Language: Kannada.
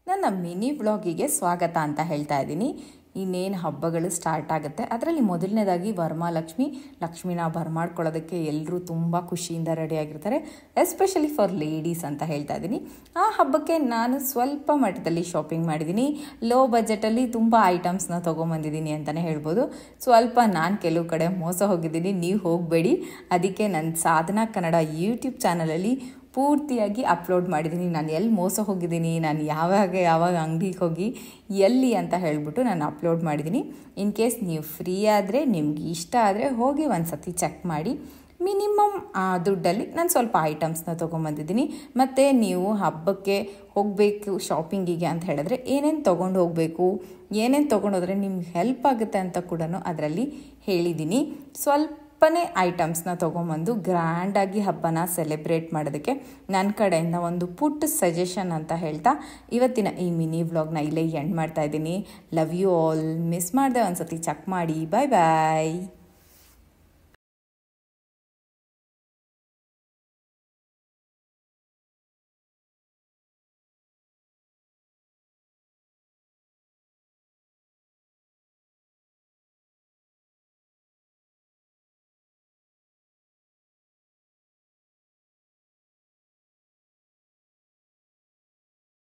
ನನ್ನ ಮಿನಿ ವ್ಲಾಗಿಗೆ ಸ್ವಾಗತ ಅಂತ ಹೇಳ್ತಾ ಇದ್ದೀನಿ. ಇನ್ನೇನು ಹಬ್ಬಗಳು ಸ್ಟಾರ್ಟ್ ಆಗುತ್ತೆ. ಅದರಲ್ಲಿ ಮೊದಲನೇದಾಗಿ ವರಮಹಾಲಕ್ಷ್ಮಿ, ಲಕ್ಷ್ಮಿನ ಬರಮಾಡ್ಕೊಳ್ಳೋದಕ್ಕೆ ಎಲ್ಲರೂ ತುಂಬ ಖುಷಿಯಿಂದ ರೆಡಿಯಾಗಿರ್ತಾರೆ. ಎಸ್ಪೆಷಲಿ ಫಾರ್ ಲೇಡೀಸ್ ಅಂತ ಹೇಳ್ತಾ ಇದ್ದೀನಿ. ಆ ಹಬ್ಬಕ್ಕೆ ನಾನು ಸ್ವಲ್ಪ ಮಟ್ಟದಲ್ಲಿ ಶಾಪಿಂಗ್ ಮಾಡಿದ್ದೀನಿ. ಲೋ ಬಜೆಟಲ್ಲಿ ತುಂಬ ಐಟಮ್ಸ್ನ ತೊಗೊಂಬಂದಿದ್ದೀನಿ ಅಂತಲೇ ಹೇಳ್ಬೋದು. ಸ್ವಲ್ಪ ನಾನು ಕೆಲವು ಕಡೆ ಮೋಸ ಹೋಗಿದ್ದೀನಿ, ನೀವು ಹೋಗಬೇಡಿ. ಅದಕ್ಕೆ ನನ್ನ ಸಾಧನಾ ಕನ್ನಡ ಯೂಟ್ಯೂಬ್ ಚಾನಲಲ್ಲಿ ಪೂರ್ತಿಯಾಗಿ ಅಪ್ಲೋಡ್ ಮಾಡಿದ್ದೀನಿ. ನಾನು ಎಲ್ಲಿ ಮೋಸ ಹೋಗಿದ್ದೀನಿ, ನಾನು ಯಾವಾಗ ಅಂಗಡಿಗೆ ಹೋಗಿ ಎಲ್ಲಿ ಅಂತ ಹೇಳಿಬಿಟ್ಟು ನಾನು ಅಪ್ಲೋಡ್ ಮಾಡಿದ್ದೀನಿ. ಇನ್ ಕೇಸ್ ನೀವು ಫ್ರೀ ಆದರೆ, ನಿಮ್ಗೆ ಇಷ್ಟ ಆದರೆ ಹೋಗಿ ಒಂದು ಸತಿ ಚೆಕ್ ಮಾಡಿ. ಮಿನಿಮಮ್ ದುಡ್ಡಲ್ಲಿ ನಾನು ಸ್ವಲ್ಪ ಐಟಮ್ಸ್ನ ತೊಗೊಂಬಂದಿದ್ದೀನಿ. ಮತ್ತು ನೀವು ಹಬ್ಬಕ್ಕೆ ಹೋಗಬೇಕು ಶಾಪಿಂಗಿಗೆ ಅಂತ ಹೇಳಿದ್ರೆ ಏನೇನು ತೊಗೊಂಡು ಹೋಗಬೇಕು, ಏನೇನು ತೊಗೊಂಡೋದ್ರೆ ನಿಮ್ಗೆ ಹೆಲ್ಪ್ ಆಗುತ್ತೆ ಅಂತ ಕೂಡ ಅದರಲ್ಲಿ ಹೇಳಿದ್ದೀನಿ. ಸ್ವಲ್ಪನೇ ಐಟಮ್ಸ್ನ ತೊಗೊಂಬಂದು ಗ್ರ್ಯಾಂಡಾಗಿ ಹಬ್ಬನ ಸೆಲೆಬ್ರೇಟ್ ಮಾಡೋದಕ್ಕೆ ನನ್ನ ಕಡೆಯಿಂದ ಒಂದು ಪುಟ್ಟ ಸಜೆಷನ್ ಅಂತ ಹೇಳ್ತಾ ಇವತ್ತಿನ ಈ ಮಿನಿ ವ್ಲಾಗ್ನ ಇಲ್ಲೇ ಎಂಡ್ ಮಾಡ್ತಾ ಇದ್ದೀನಿ. Love you all. ಮಿಸ್ ಮಾಡಿದೆ, ಒಂದು ಸತಿ ಚೆಕ್ ಮಾಡಿ. ಬಾಯ್ ಬಾಯ್.